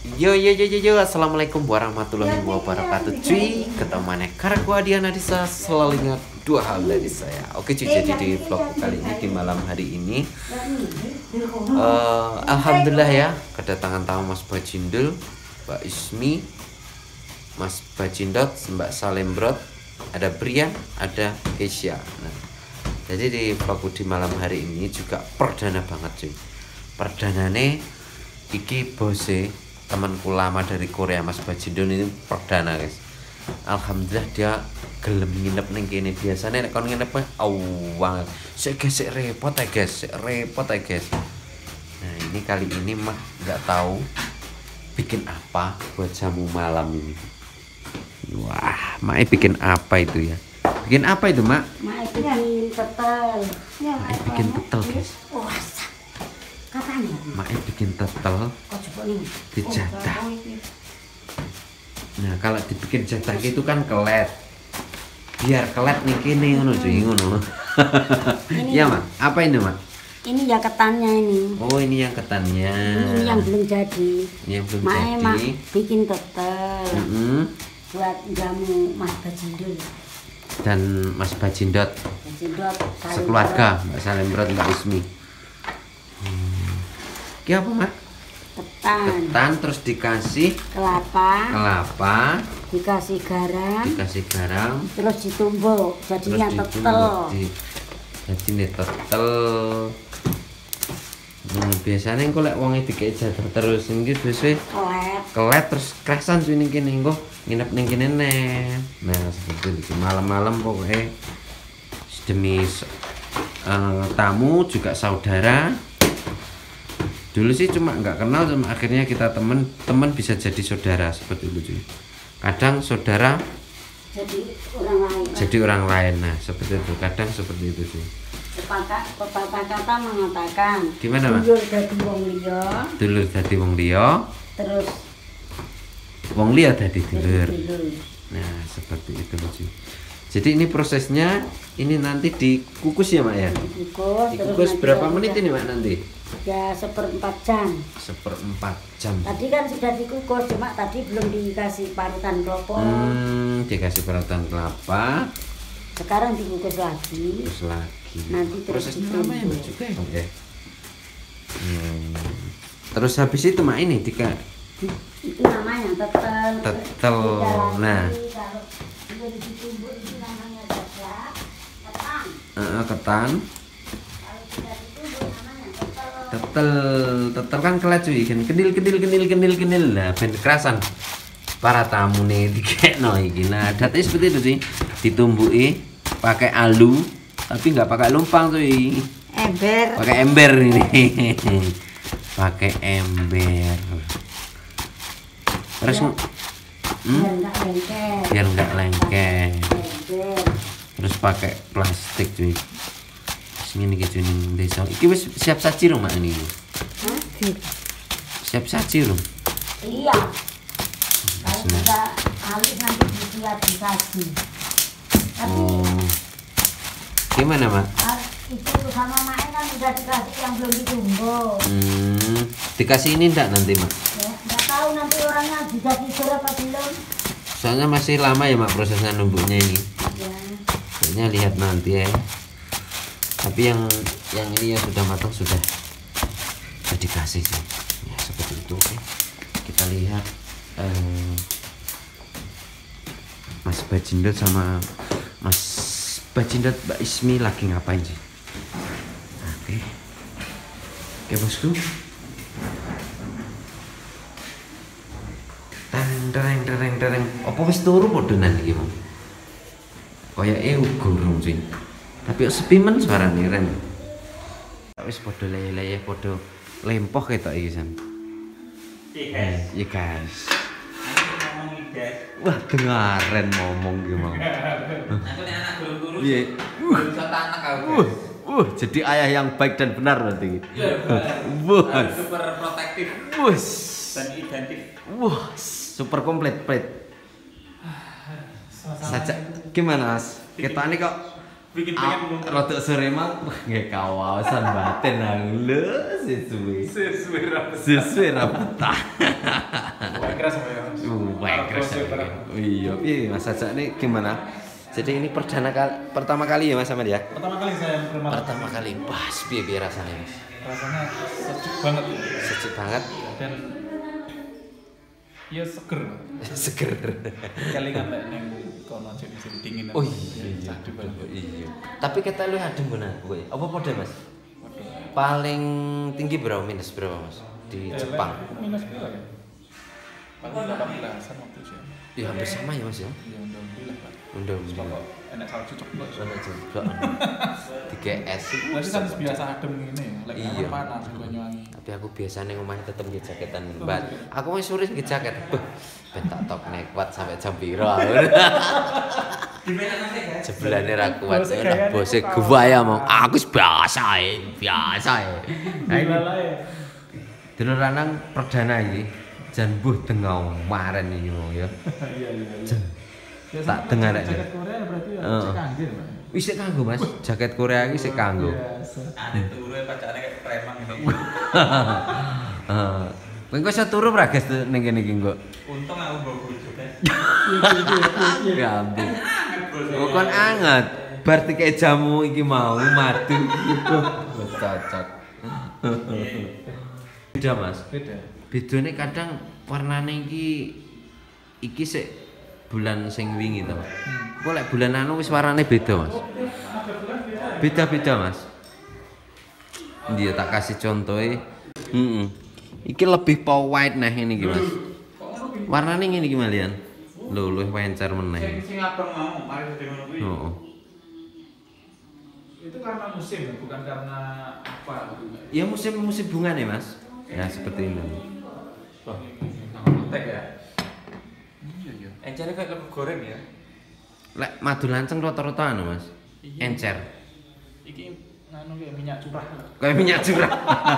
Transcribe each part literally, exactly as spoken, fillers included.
Yo yo yo yo yo, assalamualaikum warahmatullahi wabarakatuh. Cuy, ketemuannya karena gua Diana Disa selalu ingat dua hal dari saya. Oke cuy, jadi di vlog kali ini di malam hari ini, uh, alhamdulillah ya kedatangan tamu Mas Bajindul, Mbak Ismi, Mas Bajindot, Mbak Salembrot, ada Brian, ada Keisha. Nah, jadi di vlog di malam hari ini juga perdana banget cuy. Perdanane iki bose temanku lama dari Korea, Mas Bajindul ini perdana guys. Alhamdulillah dia gelem nginep ning kene. Biasane nek kon nginep awang sik gesek repot ya guys, sik repot ya guys. Nah, ini kali ini mah nggak tahu bikin apa buat jamu malam ini. Wah, Mak bikin apa itu ya? Bikin apa itu, Mak? Mak bikin tetel. Mak bikin tetel, guys. Katanya. Mak bikin tetel dijatah. Nah, kalau dibikin jatah itu kan kelet. Biar kelet nih kene ngono cuy, ngono. Iya, Mak. Apa ini, Mak? Ini ya ketannya ini. Oh, ini yang ketannya. Ini yang belum jadi. Ini yang belum Mak, jadi. Mak bikin tetel. Mm -hmm. Buat jamu Mas Bajindul. Dan Mas Bajindot. Bajindot Sekeluarga, Mbak Salembrot, Mbak Ismi. Hmm. Ini apa, Mak? Ketan. Ketan terus dikasih kelapa. Kelapa. Dikasih garam. Dikasih garam. Terus ditumbuk jadinya terus tetel. Di, jadi nih tetel. Hmm, biasanya engko lek wonge dikek jatah terus iki biasane Kelet. kelet terus kerasan suwi ning kene engko nginep ning kene nih. Nah, seperti itu malam-malam pokoknya demi uh, tamu juga saudara. Dulu sih cuma nggak kenal, cuma akhirnya kita temen temen bisa jadi saudara seperti itu cuy. Kadang saudara jadi orang lain. Jadi orang lain, nah seperti itu. Kadang seperti itu sih. Pepatah kata mengatakan. Gimana, Mak? Dulur dadi wong liya. Dulur dadi wong liya. Terus wong liya dadi dulur. dulur. Nah seperti itu cuy. Jadi ini prosesnya ini nanti dikukus ya, Mak ya. Dikukus. Dikukus berapa menit ini, Mak, nanti? Ya seperempat jam. Seperempat jam. Tadi kan sudah dikukus, cuma tadi belum dikasih parutan kelapa. Hmm, dikasih parutan kelapa. Sekarang dikukus lagi. Terus lagi. Nanti prosesnya terus lama ya, Mak, juga ya, Mak, ya? Hmm. Terus habis itu, Mak, ini dika itu namanya tetel. Tetel. Nah. Kalau itu ditumbuk itu namanya jatah. Ketan. Uh, ketan. Tetel, tetel kan kelet cuy, kan kendil kendil kendil kendil kendil lah, ben kerasan para tamu nih dikekno iki. Nah, datanya seperti itu sih, ditumbuhi pakai alu, tapi nggak pakai lumpang cuy, Ember. pakai ember ini, pakai ember. Terus, ya, hmm? biar nggak lengket. Biar nggak lengket. Ember. Terus pakai plastik cuy. Ini gitu nih desa. Iki wis siap saji rum, Mak, ini. Hah? Siap saji rum. Iya. Kalau sudah halus nanti disiap disaji. Tapi Oh. Gimana, Mak? ah, itu sama Mak kan sudah dikasih yang belum ditumbuk. Hmm, dikasih ini enggak nanti, Mak? Ya, nggak tahu nanti orangnya juga tidur apa belum. Soalnya masih lama ya, Mak, prosesnya numbuknya ini. Ya. Kayaknya lihat nanti ya. Tapi yang yang ini yang sudah matang sudah sudah dikasih sih. Ya seperti itu. Oke. Kita lihat eh, Mas Bajindot sama Mas Bajindot, Mbak Ismi lagi ngapain sih? Oke. Oke, bosku. Tereng tereng tereng tereng. Apa wis turu podonan iki, Mas? Koyoke gurung sih. Tapi sepi men suarane Ren. Wis padha leye-leye padha lempoh ketok iki san. Iya guys. Wah, dengaren ngomong ki mau. Aku nek anak guru-guru. Piye? Guru satu anak aku. Uh, uh, jadi ayah yang baik dan benar berarti. Wah, super protektif Wus. dan identik. Wah, super komplit, plit. Saja gimana, Mas? Kita ini kok bikin pengen rada sore mah nggih kawasan batin nang lho sesuwe sesuai rapat sesuwe rapat Iya, Mas Ajak ini gimana? Jadi ini perdana kali, pertama kali ya Mas Ahmad ya? Pertama kali saya bermalam. Pertama kali, pas piye-piye rasanya Mas? Rasanya sejuk banget Sejuk banget, dan ya seger. seger. Kali kan lek ning kono sing musim dingin. Oh iya, iya. Tapi kita lu adem benar kowe. Apa padha Mas? Paling tinggi berapa minus berapa Mas di Jepang? Minus berapa ya? Paling delapan belasan waktu sih. Ya hampir sama ya Mas ya. Iya, alhamdulillah Pak. Undang Pokok enak salju ceplok. Sana juga. Tiga es. Berarti kan biasa adem ngene ya. Lek Iya. panas di Banyuwangi. Tapi aku biasanya ngomongin tetep nggih jaketan mbak. Aku wis sore nggih jaket. Beh, ben tak tok nekwat sampai jam piro. Gimana nanti guys? Sebelane ra kuat. Lah bose gua ya mau. Aku wis biasa ae, biasa ae. Nah ini dulur lanang perdana iki. Jan mbuh dengau maren iki mau ya. Iya iya. Jan. Ya, Tak dengar aja. Jaket Korea berarti ya Heeh. cek anggir, Pak. Wis sik kanggo Mas. Jaket Korea iki sik kanggo. Biasa. Ada turu pacane kayak preman gitu. Heeh. Kowe kok iso turu ra guys ning kene iki kok. Untung aku bawa bojo guys. Ya ampun. Oh kon anget. Bar dikek jamu iki mau madu. Wis cocok. Beda Mas. Beda. Bedane kadang warnane iki iki sik bulan sing wingi to. Kok lek bulan anu wis warnane beda Mas. Beda-beda Mas. Dia tak kasih contohnya. Heeh. Iki lebih pow white nah ini iki Mas. Warnane ngene iki malian. Lho, luwih wencer meneh. Sing abang mau, mari dadi ngono kuwi. Heeh. Itu karena musim ya, bukan karena apa gitu. Ya musim-musim bunga nih Mas. Ya seperti ini. Wah, kontek ya. Iya iya. Encene kayak lembu goreng ya. Lek madu lanceng rata-rata anu Mas. Encer. Iki nganu kayak minyak curah. Kayak minyak curah.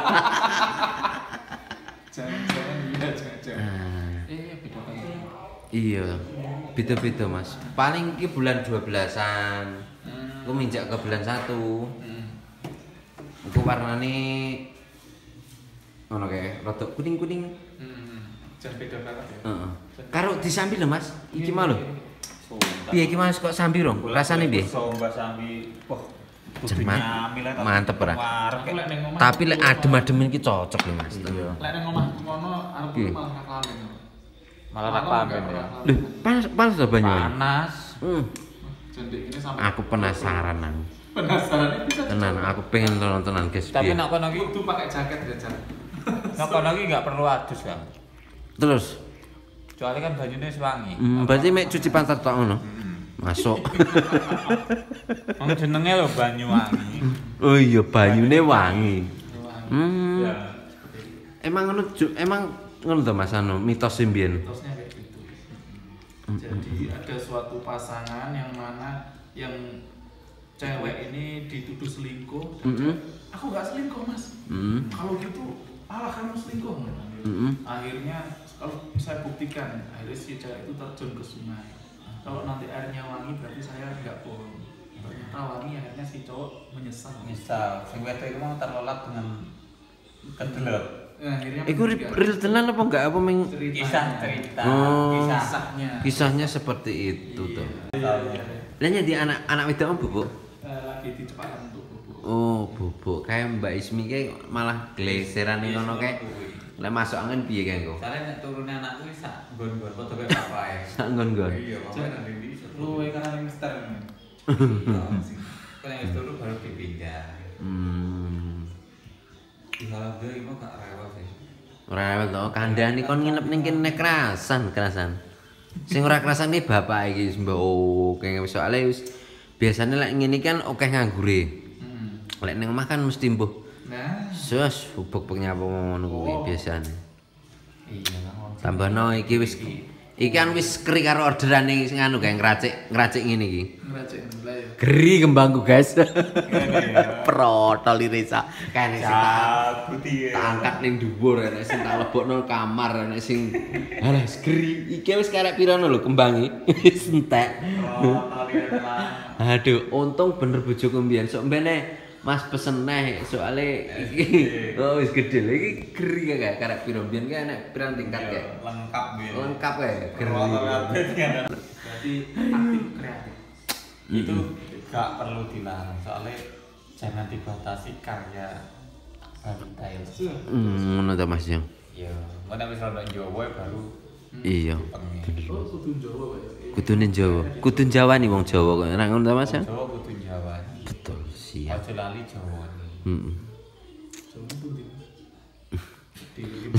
Jangan-jangan iya jangan-jangan. Ah, Eh beda banget. iya. Beda-beda Mas. Paling iki bulan dua belasan. Hmm. Aku minjak ke bulan satu. Hmm. Aku warnane ngono kayak rada kuning-kuning. Hmm. Jangan beda banget ya. Heeh. Karo disambi lho Mas. Iki Iya, mah lho. iya, iya. Piye iki Mas kok sambi rong? Rasane piye? Mbak Sambi. Wah, Jan, ma- mantep ora? Aku lek ning omah. Tapi lek adem-ademen iki cocok lho Mas. Iya. Lek ning omah ngono arep Piye? malah ngalamin. Malah nak pamit ya. Lho, panas panas to Banyuwangi? Panas. Hmm. Jadi ini sama Aku penasaran nang. penasaran ini bisa Tenan, aku pengen nontonan guys. Tapi piye. nak kono iki, kudu pakai jaket ya, Jan. nak kono iki enggak perlu adus kan. Terus, Kecuali kan bajunya wangi. hmm, berarti mek cuci pantat tok ngono. Masuk. Wong jenenge lho Banyuwangi. Oh iya, banyune wangi. Hmm. Ya. Emang ngono Ju- emang ngono to Mas anu mitos mbiyen. Mitosnya kayak gitu. Jadi ada suatu pasangan yang mana yang cewek ini dituduh selingkuh. Dan Mm-mm. cewek, aku nggak selingkuh mas. Heeh. Kalau gitu, alah kamu selingkuh. Mm-mm. Akhirnya kalau saya buktikan, akhirnya si cewek itu terjun ke sungai. Kalau nanti airnya wangi berarti saya nggak bohong. Ternyata wangi akhirnya si cowok menyesal. Misal, sing wedok iku mau terlelap dengan kedelep. Nah, akhirnya Iku ri- meninggal. real tenan apa enggak apa meng Ceritanya. Kisah cerita, Oh. kisah. Kisahnya. kisahnya seperti itu tuh. Iya, iya, iya. Lah jadi anak anak wedok apa, Bu? Eh, lagi di Jepang untuk bubuk. Oh, bubuk. Kayak Mbak Ismi kayak malah gleseran ning ngono kayak. Lah masuk angin piye kae kok? Soalnya nek turune anakku wis sak nggon-nggon padha kaya bapak ya. Sak nggon-nggon. Iya, bapak nang ndi iso. Lu karena ini mister. Kok nek wis turu baru dipindah. Hmm. Di malam dia iku gak rewel sih. Ora rewel to, kandhane kon nginep ning kene kerasan, kerasan. Sing ora kerasan iki bapak iki wis mbok oke soalé wis biasane lek ngene kan akeh nganggure. Hmm. Lek ning omah kan mesti mbuh Nah, sus bubuk nyapu ngono kuwi biasane. iya. Tambahno iki wis iki kan wis keri karo orderane sing anu kae ngracik ngracik ngene iki. Ngeracik ngelah ya. Geri kembangku guys. Protol irisa. Kene sing tak putih. tak angkat ning dhuwur enek sing tak lebokno kamar enek sing alah geri iki wis karek pirono lho kembangi wis entek. Aduh, untung bener bojoku mbiyen sok mbene Mas pesen neh soalnya iki oh wis gede lho iki geri kayak karek piro mbiyen ki enek pirang tingkat kayak lengkap gitu. lengkap kayak geri. Berarti aktif kreatif. Itu gak perlu dilarang soalnya jangan dibatasi karya wanita itu. Hmm, ngono ta Mas Yung. Ya, mana wis rodok Jawa baru Iya. pengen. Oh, kudu Jawa Pak ya. Kudune Jawa. Kudu Jawa nih wong Jawa kok. Ora ngono ta Mas ya? Jawa kudu Jawa. Betul, siap. Aja lali Jawa. Heeh. Jawa itu di di di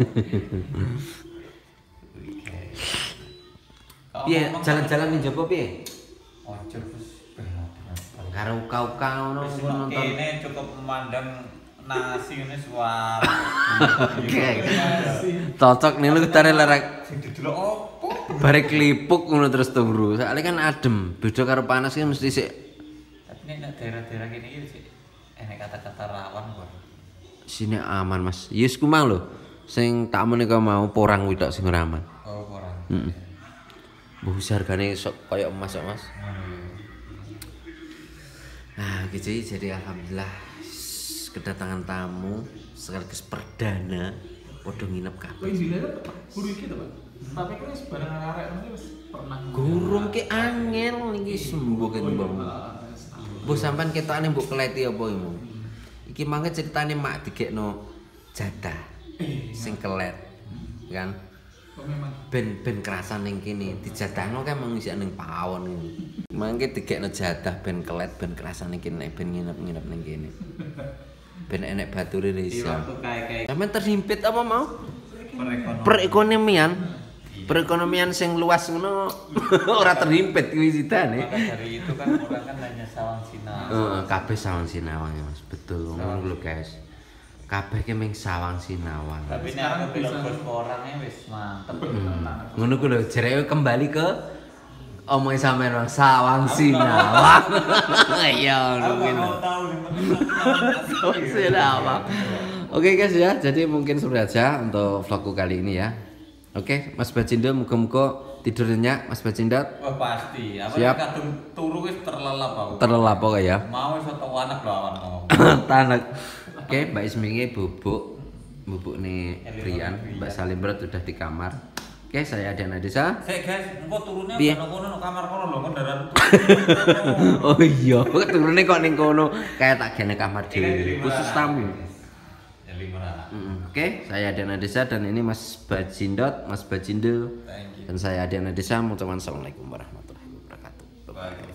Piye jalan-jalan ning Jawa piye? Ojo wis berat. Karo kau-kau ngono Wis nonton. kene cukup memandang nasi ini suar. Oke. Cocok nih lu ketare lerek Sing didelok opo? bare klipuk ngono terus turu. Soalnya kan adem, beda karo panas kan mesti sik. Tapi nek daerah-daerah kene iki sih enek kata-kata rawan kok. Sini aman Mas. Yes ku mang lho. Sing tak muni kau mau porang kuwi tok sing ora aman. Oh, ora. Heeh. Mbah hargane sok koyo emas kok Mas. Nah, gitu jadi alhamdulillah kedatangan tamu sekaligus perdana podo nginep Kok kabeh. izine guru iki to, Pak? Tapi kan wis bareng arek nanti wis pernah. Gurung ki angel iki sembuh kan Mbah. Mbah sampean ketokane mbok keleti apa iki, Mbah? Iki mangke ceritane mak digekno jadah sing kelet. Kan? Oh memang. Ben ben kerasan ning kene dijadahno kan mung isih ning pawon ngene. Mangke digekno jadah ben kelet ben kerasan ning kene ben nginep-nginep ning kene. Ben enek bature Di iso. waktu kayak-kayak Sampeyan terhimpit apa mau? perekonomian. Perekonomian. Perekonomian sing luas ngono ora terhimpit kuwi sidane. Maka dari itu kan orang kan hanya sawang sinau. Heeh, kabeh sawang sinawang ya Mas. Betul ngono lho guys. Kabeh ki mung sawang sinawang. Tapi nek aku bilang bos orangnya wis mantep. Ngono ku lho jereke kembali ke omongin sampean Bang sawang sinawang. Ya Aku ngono. mau tahu yang penting. Sawang sinawang. Oke guys ya, jadi mungkin seperti aja untuk vlogku kali ini ya. Oke, Mas Bacindo muga-muga tidur nyenyak Mas Bacindo. Wah pasti. Apa Siap. kadung turu wis terlelap aku. Terlelap kok ya. Mau iso tau anak lawan mau. Tanek. Oke, Mbak Ismi bubuk. Bubuk nih Brian, Mbak Salimbrot udah di kamar. Oke, saya Adana Desa. Sik guys, engko turune Piye? kono kono kamar kono lho kendaraan. Oh iya, turune kok ning kono kayak tak gene kamar dhewe khusus tamu. Ya lima. Mm, Oke, saya Adana Desa dan ini Mas Bacindot, Mas Bacindo. Thank you. Dan saya Adana Desa mengucapkan assalamualaikum warahmatullahi wabarakatuh. Bye-bye. Bye.